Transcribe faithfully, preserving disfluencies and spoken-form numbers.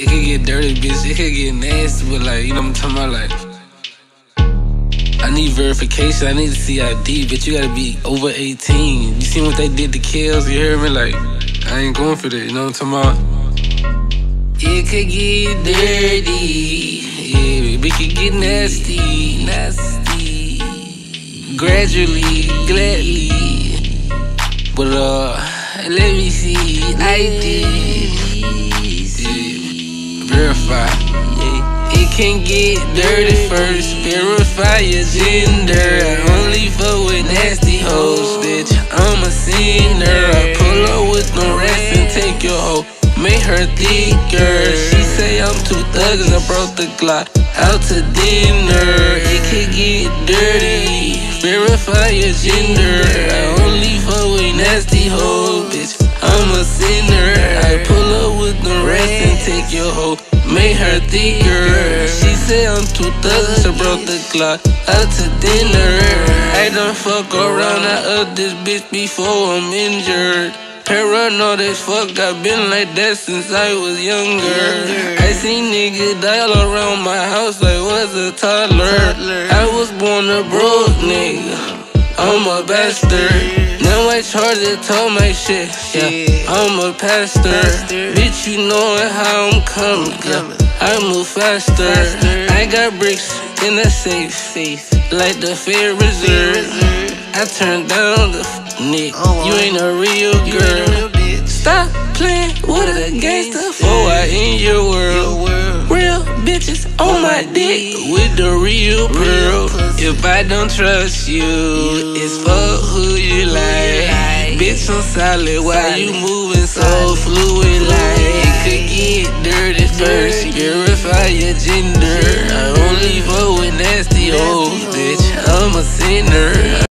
it could get dirty, bitch. It could get nasty, but like, you know what I'm talking about? Like, I need verification. I need to see I D, bitch. You gotta be over eighteen. You seen what they did to Kills? You hear me? Like, I ain't going for that. You know what I'm talking about? It could get dirty. Yeah, it could get nasty, nasty. Gradually, gladly. But uh, let me see. I did. Yeah. Verify. Yeah. It can get dirty first. Verify your gender. I only fuck with nasty hoes, bitch. I'm a sinner. I pull up with no rest and take your hoe. Make her thicker. She say I'm too thuggin'. I brought the Glock out to dinner. It could get dirty. Verify your gender. I only fuck with nasty hoes, bitch. I'm a sinner. I pull up with no rest and take your hoe. Make her thicker. She say I'm too thuggin', so brought the Glock out to dinner. I done fuck around, I up this bitch before I'm injured. Paranoid as fuck, I been like that since I was younger. I seen niggas die all around my house like was a toddler. I was born a broke nigga, I'm a bastard. Now I charge it, told my shit, yeah, I'm a pastor. Bitch, you know how I'm coming, yeah, I move faster. I got bricks in the safe, like the Federal Reserve. I turned down the Nick, you ain't a real girl. Stop playing with a gangster before I in your world. Real bitches on my dick with the real pearl. If I don't trust you, it's fuck who you like. Bitch, I'm solid, why you moving so fluid like? It could get dirty first, verify your gender. I only fuck with nasty hoes, bitch, I'm a sinner.